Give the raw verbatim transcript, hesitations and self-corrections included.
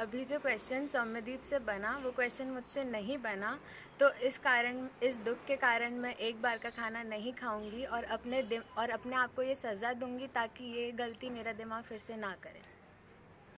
अभी जो क्वेश्चन सौम्यदीप से बना वो क्वेश्चन मुझसे नहीं बना, तो इस कारण इस दुख के कारण मैं एक बार का खाना नहीं खाऊंगी और अपने और अपने आप को ये सज़ा दूंगी ताकि ये गलती मेरा दिमाग फिर से ना करे।